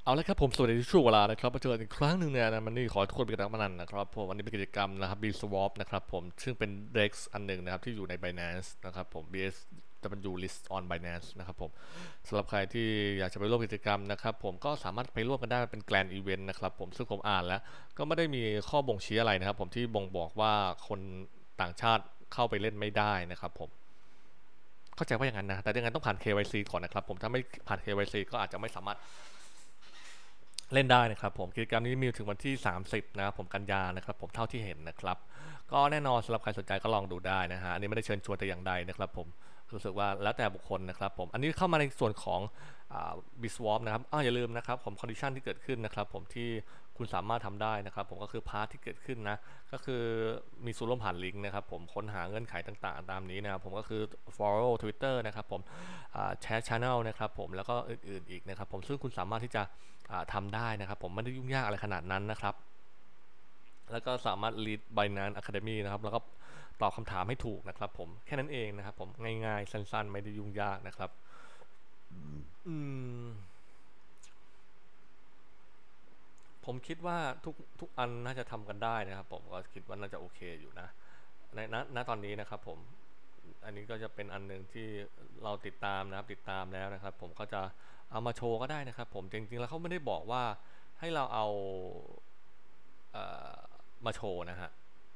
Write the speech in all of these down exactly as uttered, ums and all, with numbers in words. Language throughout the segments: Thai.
เอาละครับผมสวัสดีที่ช่วงเวลานะครับมาเจอกันอีกครั้งหนึ่งเนี่ยนะมันนี่ขอทุกคนเป็นกำลังมันนะครับผมวันนี้เป็นกิจกรรมนะครับ B-Swap นะครับผมซึ่งเป็น Dex อันหนึ่งนะครับที่อยู่ใน Binance นะครับผม บี เอส ดับเบิลยู list on Binance นะครับผมสำหรับใครที่อยากจะไปร่วมกิจกรรมนะครับผมก็สามารถไปร่วมกันได้เป็น Grand Event นะครับผมซึ่งผมอ่านแล้วก็ไม่ได้มีข้อบ่งชี้อะไรนะครับผมที่บ่งบอกว่าคนต่างชาติเข้าไปเล่นไม่ได้นะครับผมเข้าใจว่าอย่างนั้นนะแต่ยังไงต้องผ่าน เค วาย ซี ก่อนนะครับผมถ้าไม่ผ่าน เค วาย ซี ก็อาจจะไม่สามารถ เล่นได้นะครับผมกิจกรรมนี้มีถึงวันที่สามสิบนะครับผมกันยานะครับผมเท่าที่เห็นนะครับก็แน่นอนสำหรับใครสนใจก็ลองดูได้นะฮะอันนี้ไม่ได้เชิญชวนแต่อย่างใดนะครับผมรู้สึกว่าแล้วแต่บุคคลนะครับผมอันนี้เข้ามาในส่วนของบิสวอปนะครับอ้าวอย่าลืมนะครับผมคอนดิชันที่เกิดขึ้นนะครับผมที่คุณสามารถทำได้นะครับผมก็คือพาร์ทที่เกิดขึ้นนะก็คือมีส่วนร่วมผ่านลิงก์นะครับผมค้นหาเงื่อนไขต่างๆตามนี้นะครับผมก็คือ follow Twitter นะครับผมแชร์ channel นะครับผมแล้วก็อื่นๆอีกนะครับผมซึ่งคุณสามารถที่จะทำได้นะครับผมไม่ได้ยุ่งยากอะไรขนาดนั้นนะครับแล้วก็สามารถ lead Binance Academy นะครับแล้วก็ตอบคำถามให้ถูกนะครับผมแค่นั้นเองนะครับผมง่ายๆสั้นๆไม่ได้ยุ่งยากนะครับอืมผมคิดว่าทุกทุกอันน่าจะทำกันได้นะครับผมก็คิดว่าน่าจะโอเคอยู่นะในณณตอนนี้นะครับผมอันนี้ก็จะเป็นอันหนึ่งที่เราติดตามนะครับติดตามแล้วนะครับผมก็จะเอามาโชว์ก็ได้นะครับผมจริงๆแล้วเขาไม่ได้บอกว่าให้เราเอาเอ่อมาโชว์นะฮะ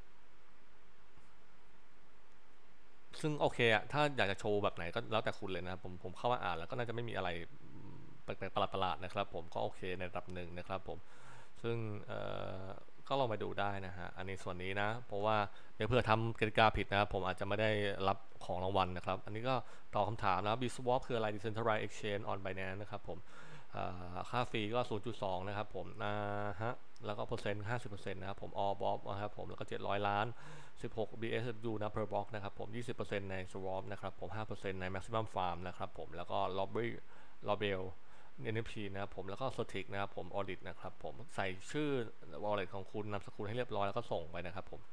ซึ่งโอเคอะถ้าอยากจะโชว์แบบไหนก็แล้วแต่คุณเลยนะครับผมผมเข้ามาอ่านแล้วก็น่าจะไม่มีอะไรแปลกๆประหลาดๆนะครับผมก็โอเคในระดับหนึ่งนะครับผมซึ่งเอ่อก็ลองไปดูได้นะฮะอันนี้ส่วนนี้นะเพราะว่าเดี๋ยวเพื่อทำกติกาผิดนะครับผมอาจจะไม่ได้รับของรางวัลนะครับอันนี้ก็ตอบคำถามนะ Bitswap คืออะไร Decentralized Exchange on Binance นะครับผมค่าฟรีก็ ศูนย์จุดสอง นะครับผมนะฮะแล้วก็เปอร์เซ็นต์ห้าสิบเปอร์เซ็นต์นะครับผม all bob นะครับผมแล้วก็เจ็ดร้อยล้านสิบหก บี เอส ดับเบิลยู นะ per block นะครับผมยี่สิบเปอร์เซ็นต์ใน swap นะครับผมห้าเปอร์เซ็นต์ใน maximum farm นะครับผมแล้วก็ lobby lobel เอ็น เอฟ ที นะครับผมแล้วก็ Certic นะครับผม audit นะครับผมใส่ชื่อ wallet ของคุณนามสกุลให้เรียบร้อยแล้วก็ส่งไปนะครับผม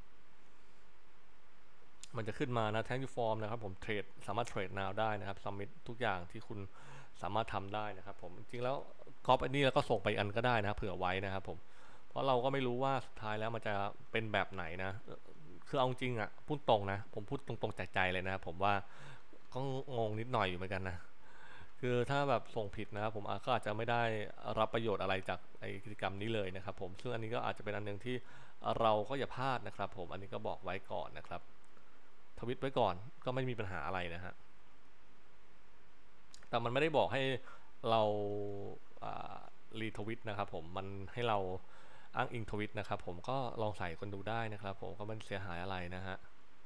มันจะขึ้นมานะ thank you form นะครับผมเทรดสามารถเทรด now ได้นะครับ submit ทุกอย่างที่คุณสามารถทำได้นะครับผมจริงๆแล้วก๊อปอันนี้แล้วก็ส่งไปอันก็ได้นะเผื่อไว้นะครับผมเพราะเราก็ไม่รู้ว่าสุดท้ายแล้วมันจะเป็นแบบไหนนะคือเอาจริงอ่ะพูดตรงนะผมพูดตรงๆจากใจเลยนะครับผมว่าก็งงนิดหน่อยอยู่เหมือนกันนะคือถ้าแบบส่งผิดนะครับผมก็อาจจะไม่ได้รับประโยชน์อะไรจากไอกิจกรรมนี้เลยนะครับผมซึ่งอันนี้ก็อาจจะเป็นอันหนึ่งที่เราก็อย่าพลาดนะครับผมอันนี้ก็บอกไว้ก่อนนะครับทวิตไว้ก่อนก็ไม่มีปัญหาอะไรนะฮะแต่มันไม่ได้บอกให้เรารีทวิตนะครับผมมันให้เราอ้างอิงทวิตนะครับผมก็ลองใส่คนดูได้นะครับผมก็ไม่เสียหายอะไรนะฮะ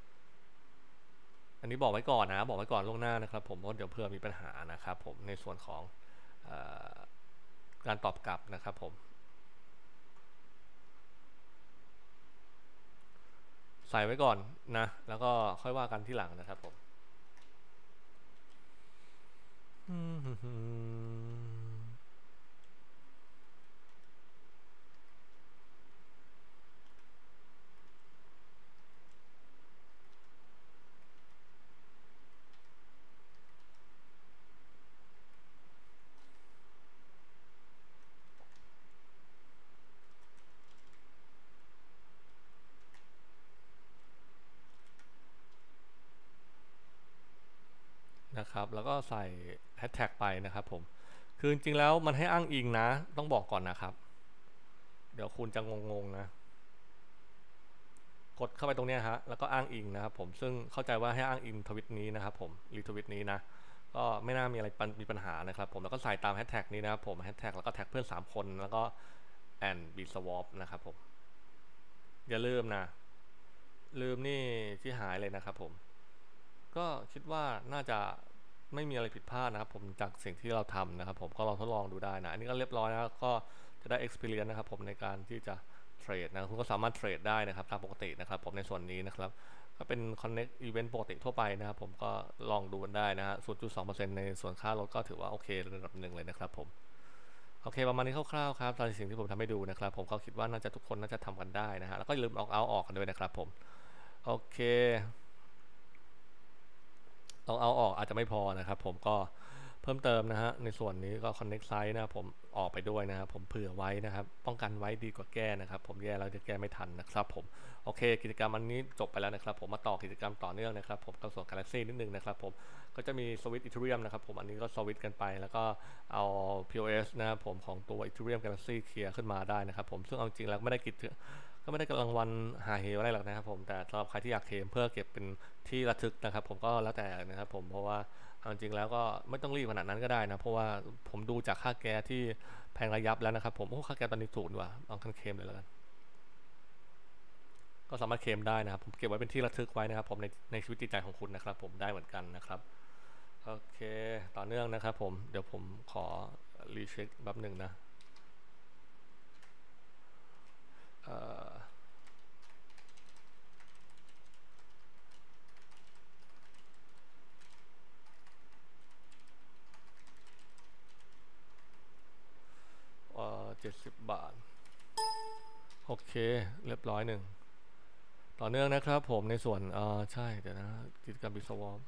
อันนี้บอกไว้ก่อนนะบอกไว้ก่อนล่วงหน้านะครับผมเพราะเดี๋ยวเผื่อมีปัญหานะครับผมในส่วนของเออการตอบกลับนะครับผมใส่ไว้ก่อนนะแล้วก็ค่อยว่ากันที่หลังนะครับผมนะครับแล้วก็ใส่แฮชแท็กไปนะครับผมคือจริงๆแล้วมันให้อ้างอิงนะต้องบอกก่อนนะครับเดี๋ยวคุณจะงงๆนะกดเข้าไปตรงนี้ฮะแล้วก็อ้างอิงนะครับผมซึ่งเข้าใจว่าให้อ้างอิงทวิตนี้นะครับผมรีทวิตนี้นะก็ไม่น่ามีอะไรมีปัญหานะครับผมแล้วก็ใส่ตามแฮชแท็กนี้นะครับผมแฮชแท็กแล้วก็แท็กเพื่อนสามคนแล้วก็ and be swap นะครับผมอย่าลืมนะลืมนี่ที่หายเลยนะครับผมก็คิดว่าน่าจะไม่มีอะไรผิดพลาดนะครับผมจากสิ่งที่เราทำนะครับผมก็ลองทดลองดูได้นะอันนี้ก็เรียบร้อยนะก็จะได้ experience นะครับผมในการที่จะเทรดนะคุณก็สามารถเทรดได้นะครับตามปกตินะครับผมในส่วนนี้นะครับก็เป็น connect event ปกติทั่วไปนะครับผมก็ลองดูกันได้นะฮะ ศูนย์จุดสองเปอร์เซ็นต์ ในส่วนค่ารถก็ถือว่าโอเคระดับหนึ่งเลยนะครับผมโอเคประมาณนี้คร่าวๆครับตามสิ่งที่ผมทำให้ดูนะครับผมก็คิดว่าน่าจะทุกคนน่าจะทำกันได้นะฮะแล้วก็อย่าลืมออกเอาออกกันด้วยนะครับผมโอเค ต้องเอาออกอาจจะไม่พอนะครับผมก็เพิ่มเติมนะฮะในส่วนนี้ก็ connect site นะครับผมออกไปด้วยนะครับผมเผื่อไว้นะครับป้องกันไว้ดีกว่าแก้นะครับผมแย่แล้วจะแก้ไม่ทันนะครับผมโอเคกิจกรรมอันนี้จบไปแล้วนะครับผมมาต่อกิจกรรมต่อเนื่องนะครับผมกับส่วน Galaxy นิดนึงนะครับผมก็จะมีสวิตช์ Ethereum นะครับผมอันนี้ก็สวิตช์กันไปแล้วก็เอา พี โอ เอส นะครับผมของตัว Ethereum Galaxy เคลียร์ขึ้นมาได้นะครับผมซึ่งเอาจริงแล้วไม่ได้กิจก็ไม่ได้รางวัลหาเหวอะไรหรอกนะครับผมแต่สำหรับใครที่อยากเคลมเพื่อเก็บเป็นที่ระทึกนะครับผมก็แล้วแต่นะครับผมเพราะว่าเอาจริงแล้วก็ไม่ต้องรีบขนาดนั้นก็ได้นะเพราะว่าผมดูจากค่าแก๊สที่แพงระยับแล้วนะครับผมโอ้ค่าแก๊สตอนนี้ถูกดีกว่าเอาคันเคลมเลยแล้วกันก็สามารถเคลมได้นะครับผมเก็บไว้เป็นที่ระทึกไว้นะครับผมในในชีวิตจิตใจของคุณนะครับผมได้เหมือนกันนะครับโอเคต่อเนื่องนะครับผมเดี๋ยวผมขอรีเช็คแป๊บหนึ่งนะเอ่อเอ่อเจ็ดสิบบาทโอเคเรียบร้อยหนึ่งต่อเนื่องนะครับผมในส่วนเอ่อใช่เดี๋ยวนะกิจกรรมบิสวอม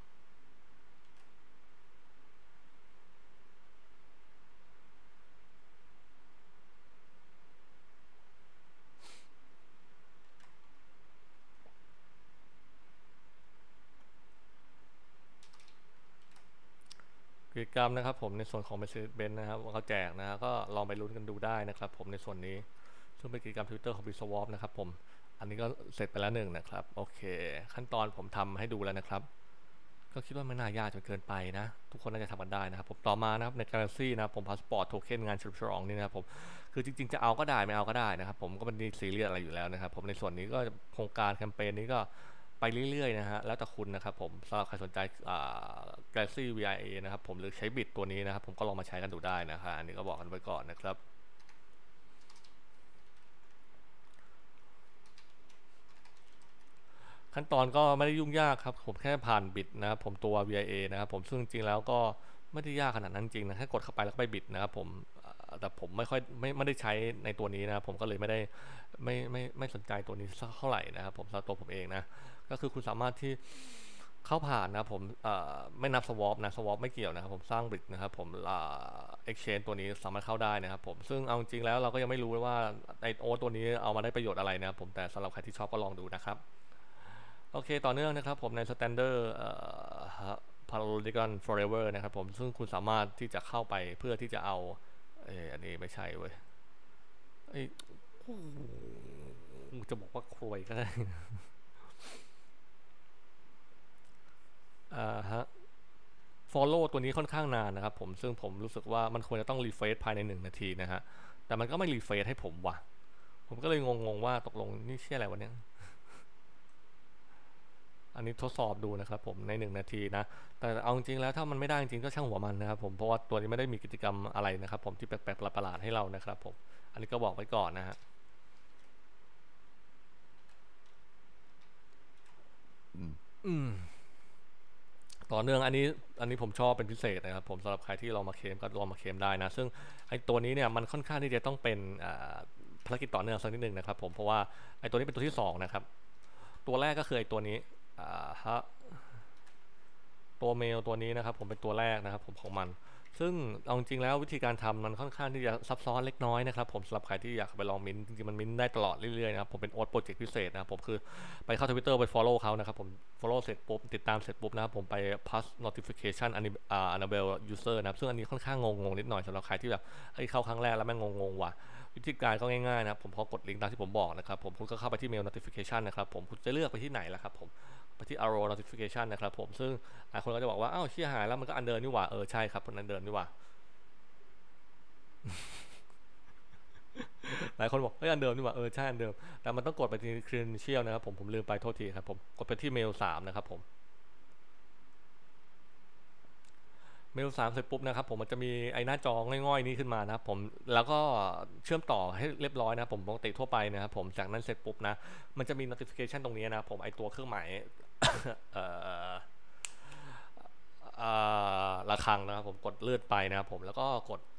กิจกรรมนะครับผมในส่วนของ Mercedes-Benz นะครับว่าเขาแจกนะก็ลองไปลุ้นกันดูได้นะครับผมในส่วนนี้ซึ่งเป็นกิจกรรม Twitter ของ Biswap นะครับผมอันนี้ก็เสร็จไปแล้วหนึ่งนะครับโอเคขั้นตอนผมทำให้ดูแล้วนะครับก็คิดว่าไม่น่ายากจนเกินไปนะทุกคนน่าจะทำกันได้นะครับผมต่อมานะครับใน Galaxy นะผมพาสปอร์ตโทเค็นงานเฉลิมฉลองนี่นะครับผมคือจริงๆจะเอาก็ได้ไม่เอาก็ได้นะครับผมก็ไม่ได้ซีเรียสอะไรอยู่แล้วนะครับผมในส่วนนี้ก็โครงการแคมเปญนี้ก็ไปเรื่อยๆนะฮะแล้วแต่คุณนะครับผมสำหรับใครสนใจอ่า Galaxy วี ไอ เอ นะครับผมหรือใช้บิตตัวนี้นะครับผมก็ลองมาใช้กันดูได้นะฮะอันนี้ก็บอกกันไว้ก่อนนะครับขั้นตอนก็ไม่ได้ยุ่งยากครับผมแค่ผ่านบิตนะครับผมตัว วี ไอ เอ นะครับผมซึ่งจริงๆแล้วก็ไม่ได้ยากขนาดนั้นจริงนะแค่กดเข้าไปแล้วก็ไปบิตนะครับผมแต่ผมไม่ค่อยไม่ไม่ได้ใช้ในตัวนี้นะครับผมก็เลยไม่ได้ไม่ไม่ไม่สนใจตัวนี้สักเท่าไหร่นะครับผมสำหรับตัวผมเองนะก็คือคุณสามารถที่เข้าผ่านนะครับผมไม่นับ swap นะ swap ไม่เกี่ยวนะครับผมสร้างบิตนะครับผม exchange ตัวนี้สามารถเข้าได้นะครับผมซึ่งเอาจริงแล้วเราก็ยังไม่รู้ว่าไอโอตัวนี้เอามาได้ประโยชน์อะไรนะครับผมแต่สำหรับใครที่ชอบก็ลองดูนะครับโอเคต่อเนื่องนะครับผมใน standard เอ่อ Polygon Forever นะครับผมซึ่งคุณสามารถที่จะเข้าไปเพื่อที่จะเอาเอออันนี้ไม่ใช่เว้ยไอ้จะบอกว่าครวยก็ได้อ่าฮะ follow ตัวนี้ค่อนข้างนานนะครับผมซึ่งผมรู้สึกว่ามันควรจะต้อง refresh ภายในหนึ่งนาทีนะฮะแต่มันก็ไม่ refresh ให้ผมว่ะผมก็เลยงงๆว่าตกลงนี่เชื่ออะไรวะเนี่ยอันนี้ทดสอบดูนะครับผมในหนึ่งนาทีนะแต่เอาจริงๆแล้วถ้ามันไม่ได้จริงๆก็ช่างหัวมันนะครับผมเพราะว่าตัวนี้ไม่ได้มีกิจกรรมอะไรนะครับผมที่แปลกๆประหลาดๆให้เรานะครับผมอันนี้ก็บอกไว้ก่อนนะฮะอืมต่อเนื่องอันนี้อันนี้ผมชอบเป็นพิเศษนะครับผมสำหรับใครที่ลองมาเคลมก็ลองมาเคลมได้นะซึ่งไอ้ตัวนี้เนี่ยมันค่อนข้างที่จะต้องเป็นภารกิจต่อเนื่องสักนิดหนึ่งนะครับผมเพราะว่าไอ้ตัวนี้เป็นตัวที่สองนะครับตัวแรกก็คือไอ้ตัวนี้ฮะตัวเมลตัวนี้นะครับผมเป็นตัวแรกนะครับผมของมันซึ่งเอาจริงแล้ววิธีการทำมันค่อนข้างที่จะซับซ้อนเล็กน้อยนะครับผมสำหรับใครที่อยากไปลองมิ้นจริงๆมันมิ้นได้ตลอดเรื่อยๆนะครับผมเป็นโอ๊ตโปรเจกต์พิเศษนะครับผมคือไปเข้า Twitter ไป follow เขานะครับผม follow เสร็จปุ๊บติดตามเสร็จปุ๊บนะครับผมไป pass notification อันนี้อ่า enable user นะครับซึ่งอันนี้ค่อนข้างงงๆนิดหน่อยสำหรับใครที่แบบเฮ้ยเข้าครั้งแรกแล้วแม่งงงๆว่ะวิธีการก็ง่ายๆนะครับผมพอกดลิงก์ตามที่ผมบอกนะครับผมคุณก็เข้าไปที่ mail notification นะครับผมคุณจะเลือกไปที่ไหนล่ะครับผมไปที่ arrow notification นะครับผมซึ่งหลายคนก็จะบอกว่าอ้าวเชี่ยหายแล้วมันก็อันเดินนี่หว่าเออใช่ครับมันอันเดินนี่หว่าหลายคนบอกเฮ้ยอันเดิมนี่หว่าเออใช่อันเดิมแต่มันต้องกดไปที่ credential นะครับผมผมลืมไปโทษทีครับผมกดไปที่ mail สามนะครับผมเมลสามเสร็จปุ๊บนะครับผมมันจะมีไอ้หน้าจอง่อยๆนี้ขึ้นมานะครับผมแล้วก็เชื่อมต่อให้เรียบร้อยนะผมปกติทั่วไปนะครับผมจากนั้นเสร็จปุ๊บนะมันจะมี notification ตรงนี้นะผมไอตัวเครื่องหมายเอ่อระฆังนะครับผมกดเลื่อนไปนะครับผมแล้วก็กด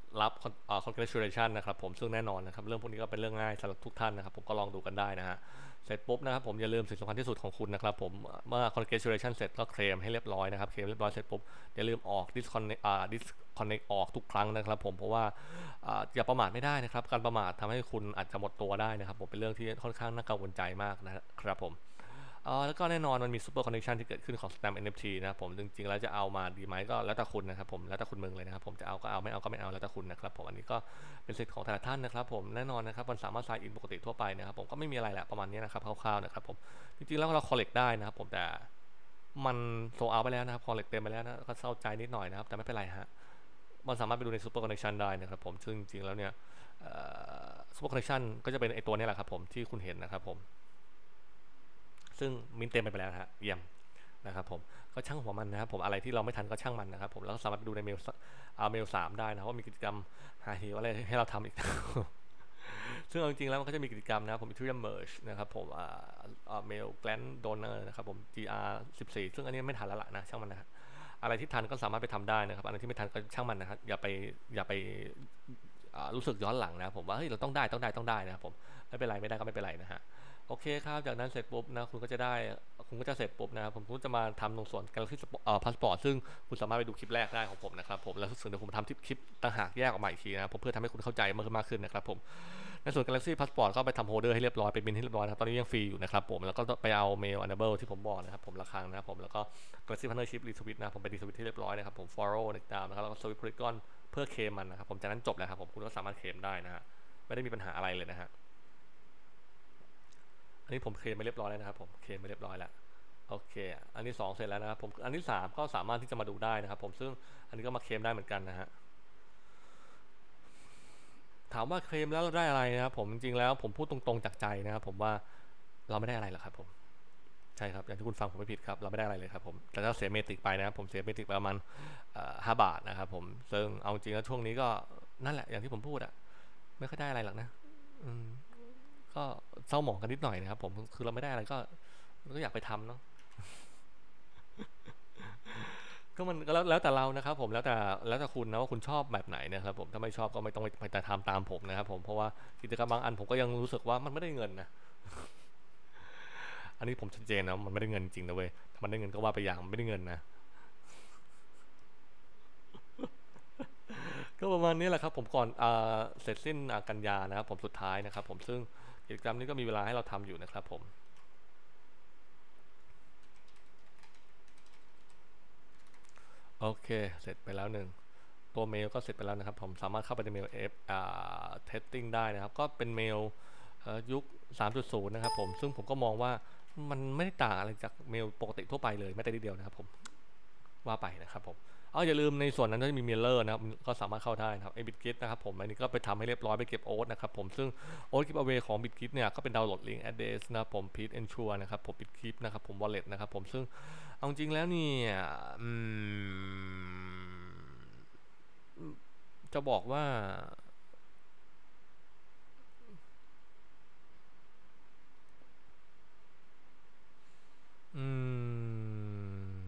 รับ congratulation นะครับผมซึ่งแน่นอนนะครับเรื่องพวกนี้ก็เป็นเรื่องง่ายสำหรับทุกท่านนะครับผมก็ลองดูกันได้นะฮะเสร็จปุ๊บนะครับผมอย่าลืมสิ่งสำคัญที่สุดของคุณนะครับผมเมื่อ congratulation เสร็จก็เคลมให้เรียบร้อยนะครับเคลมเรียบร้อยเสร็จปุ๊บอย่าลืมออก disconnect อ่า disconnect ออกทุกครั้งนะครับผมเพราะว่าอย่าประมาทไม่ได้นะครับการประมาททำให้คุณอาจจะหมดตัวได้นะครับผมเป็นเรื่องที่ค่อนข้างน่ากังวลใจมากนะครับผมเออแล้วก็แน่นอนมันมี super connection ที่เกิดขึ้นของ Stamp เอ็น เอฟ ที นะครับผมจริงๆแล้วจะเอามาดีไหมก็แล้วแต่คุณนะครับผมแล้วแต่คุณมึงเลยนะครับผมจะเอาก็เอาไม่เอาก็ไม่เอาแล้วแต่คุณนะครับผมอันนี้ก็เป็นสิทธิ์ของแต่ละท่านนะครับผมแน่นอนนะครับมันสามารถ sign in ปกติทั่วไปนะครับผมก็ไม่มีอะไรแหละประมาณนี้นะครับคร่าวๆนะครับผมจริงๆแล้วเรา collect ได้นะครับผมแต่มันโซเอาไปแล้วนะครับ collect เต็มไปแล้วนะก็เศร้าใจนิดหน่อยนะครับแต่ไม่เป็นไรฮะมันสามารถไปดูใน super connection ได้นะครับผมซึ่งจริงๆแล้วเนี่ย super connection ก็จะเป็นไอตัวนี้แหละครับผมที่คุณเห็นนะครับผมซึ่งมินเต็มไปแล้วนะฮะเยี่ยมนะครับผมก็ช่างหัวมันนะครับผมอะไรที่เราไม่ทันก็ช่างมันนะครับผมแล้วก็สามารถไปดูในเมลเอาเมลสามได้นะว่ามีกิจกรรมหาเหวอะไรให้เราทำอีก ซึ่งจริงๆแล้วมันก็จะมีกิจกรรมนะครับผม Ethereum Merge นะครับผมเมล Grant Donor นะครับผม จี อาร์ สิบสี่ซึ่งอันนี้ไม่ทันแล้วล่ะนะช่างมันนะฮะอะไรที่ทันก็สามารถไปทำได้นะครับอะไรที่ไม่ทันก็ช่างมันนะครับอย่าไปอย่าไปรู้สึกย้อนหลังนะผมว่าเฮ้ยเราต้องได้ต้องได้ต้องได้นะครับผมไม่เป็นไรไม่ได้ก็ไม่เป็นไรนะฮะโอเคครับจากนั้นเสร็จปุ๊บนะคุณก็จะได้คุณก็จะเสร็จปุ๊บนะครับผมก็จะมาทำตรงส่วน Galaxy เอ่อ Passport ซึ่งคุณสามารถไปดูคลิปแรกได้ของผมนะครับผมแล้วส่วนเดี๋ยวผมทำคลิปต่างหากแยกออกมาอีกทีนะครับผมเพื่อทำให้คุณเข้าใจมากขึ้นมากขึ้นนะครับผมในส่วน Galaxy Passport ก็ไปทำโฮลเดอร์ให้เรียบร้อยไปบินให้เรียบร้อยนะครับตอนนี้ยังฟรีอยู่นะครับผมแล้วก็ไปเอาเมล Enable ที่ผมบอกนะครับผมละครั้งนะครับผมแล้วก็ Galaxy Partnership Retweet นะผมไปรีทวิตที่เรียบร้อยนะครับผม Follow ติดตามนะครับแล้วก็ Swift Polygon เพื่อเคลมมันนะครับผมจากนั้นจบแล้วครับผมคุณก็สามารถเคลมได้นะฮะไม่ได้มีปัญหาอะไรเลยนะฮะอันนี้ผมเคลมไปเรียบร้อยแล้วนะครับผมเคลมไปเรียบร้อยแล้วโอเคอันที่สองเสร็จแล้วนะครับผมอันที่สามก็สามารถที่จะมาดูได้นะครับผมซึ่งอันนี้ก็มาเคลมได้เหมือนกันนะฮะถามว่าเคลมแล้วเราได้อะไรนะครับผมจริงๆแล้วผมพูดตรงๆจากใจนะครับผมว่าเราไม่ได้อะไรหรอกครับผมใช่ครับอย่างที่คุณฟังผมไม่ผิดครับเราไม่ได้อะไรเลยครับผมแต่ถ้าเสียเมติกไปนะครับผมเสียเมติกไปประมาณห้าบาทนะครับผมซึ่งเอาจริงแล้วช่วงนี้ก็นั่นแหละอย่างที่ผมพูดอะไม่ค่อยได้อะไรหรอกนะอืมก็เศร้าหมองกันนิดหน่อยนะครับผมคือเราไม่ได้อะไรก็ก็อยากไปทำเนาะก็มันแล้วแล้วแต่เรานะครับผมแล้วแต่แล้วแต่คุณนะว่าคุณชอบแบบไหนนะครับผมถ้าไม่ชอบก็ไม่ต้องไปแต่ทำตามผมนะครับผมเพราะว่ากิจกรรมบางอันผมก็ยังรู้สึกว่ามันไม่ได้เงินนะอันนี้ผมชัดเจนนะมันไม่ได้เงินจริงนะเว้ยถ้ามันได้เงินก็ว่าไปอย่างมันไม่ได้เงินนะก็ประมาณนี้แหละครับผมก่อนเสร็จสิ้นกันยานะครับผมสุดท้ายนะครับผมซึ่งกิจกรรมนี้ก็มีเวลาให้เราทำอยู่นะครับผมโอเคเสร็จไปแล้วหนึ่งตัวเมลก็เสร็จไปแล้วนะครับผมสามารถเข้าไปในเมล F อ่า testing ได้นะครับก็เป็นเมลยุค สามจุดศูนย์ นะครับผมซึ่งผมก็มองว่ามันไม่ได้ต่างอะไรจากเมลปกติทั่วไปเลยแม้แต่นิดเดียวนะครับผมว่าไปนะครับผมอ๋ออย่าลืมในส่วนนั้นก็จะมีเมลเลอร์นะครับก็สามารถเข้าได้นะครับไอ้บิตกิทนะครับผมอันนี้ก็ไปทำให้เรียบร้อยไปเก็บโอ๊ตนะครับผมซึ่งโอ๊ตกิฟต์เอาไว้ของบิตกิทเนี่ยก็เป็นดาวน์โหลดลิงก์แอดเดสนะครับผมพีทเอนชัวร์นะครับผมบิตกิฟต์นะครับผมวอลเล็ตนะครับผมซึ่งเอาจริงแล้วนี่อืมจะบอกว่าอืม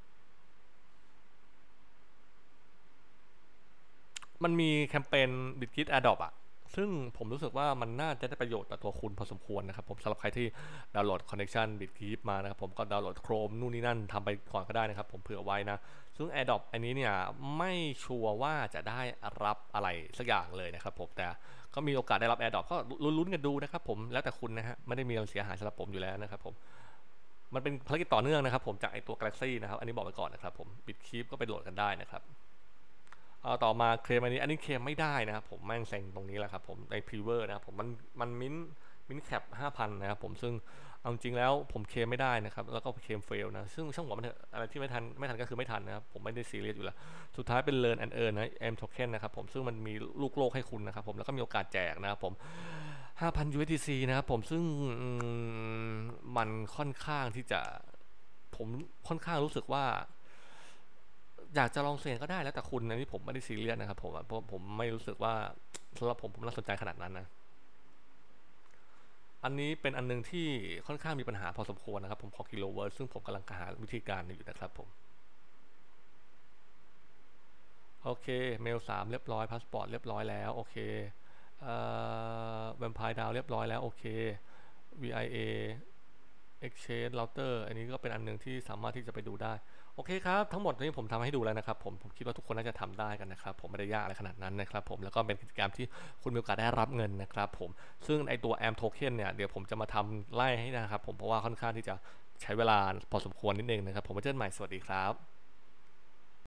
มันมีแคมเปญบิตกิทแอดดอปอะซึ่งผมรู้สึกว่ามันน่าจะได้ประโยชน์ต่อตัวคุณพอสมควรนะครับผมสำหรับใครที่ดาวน์โหลด Connection Bitkeep มานะครับผมก็ดาวน์โหลด Chrome นู่นนี่นั่นทำไปก่อนก็ได้นะครับผมเผื่อไว้นะซึ่ง AirDrop อันนี้เนี่ยไม่ชัวร์ว่าจะได้รับอะไรสักอย่างเลยนะครับผมแต่ก็มีโอกาสได้รับ AirDrop ก็ลุ้นๆกันดูนะครับผมแล้วแต่คุณนะฮะไม่ได้มีอะไรเสียหายสำหรับผมอยู่แล้วนะครับผมมันเป็นภารกิจต่อเนื่องนะครับผมจากไอตัว Galaxy นะครับอันนี้บอกไปก่อนนะครับผม Bitkeep ก็ไปโหลดกันได้นะครับเอาต่อมาเคลมอันนี้อันนี้เคลมไม่ได้นะครับผมแม่งเซ็งตรงนี้แหละครับผมในพรีเวอร์นะครับผมมันมันมิ้นมิ้นแคปห้าพันนะครับผมซึ่งเอาจริงแล้วผมเคลมไม่ได้นะครับแล้วก็เคลมเฟลนะซึ่งช่างหัวมันเถอะอะไรที่ไม่ทันไม่ทันก็คือไม่ทันนะครับผมไม่ได้ซีเรียสอยู่แล้วสุดท้ายเป็น learn and earn นะ M token นะครับผมซึ่งมันมีลูกโลกให้คุณนะครับผมแล้วก็มีโอกาสแจกนะครับผมห้าพัน ยู เอส ดี ซี นะครับผมซึ่งมันค่อนข้างที่จะผมค่อนข้างรู้สึกว่า อยากจะลองเสี่ยงก็ได้แล้วแต่คุณอันนี้ผมไม่ได้ซีเรียสนะครับผมเพราะผมไม่รู้สึกว่าสำหรับผมผมน่าสนใจขนาดนั้นนะอันนี้เป็นอันนึงที่ค่อนข้างมีปัญหาพอสมควรนะครับผมพอกิโลเวิร์ตซึ่งผมกำลังหาวิธีการอยู่นะครับผมโโอเคเมลสามเรียบร้อยพาสปอร์ตเรียบร้อยแล้วโอเคเอ่อแวมไพร์ดาวเรียบร้อยแล้วโอเค วี ไอ เอ Exchange Router อันนี้ก็เป็นอันนึงที่สามารถที่จะไปดูได้โอเคครับทั้งหมดนี้ผมทำให้ดูแล้วนะครับผมผมคิดว่าทุกคนน่าจะทำได้กันนะครับผมไม่ได้ยากอะไรขนาดนั้นนะครับผมแล้วก็เป็นกิจกรรมที่คุณมีโอกาสได้รับเงินนะครับผมซึ่งไอตัว แอม Token เนี่ยเดี๋ยวผมจะมาทำไล่ให้นะครับผมเพราะว่าค่อนข้างที่จะใช้เวลาพอสมควรนิดนึงนะครับผมไว้เจอกันใหม่สวัสดีครับ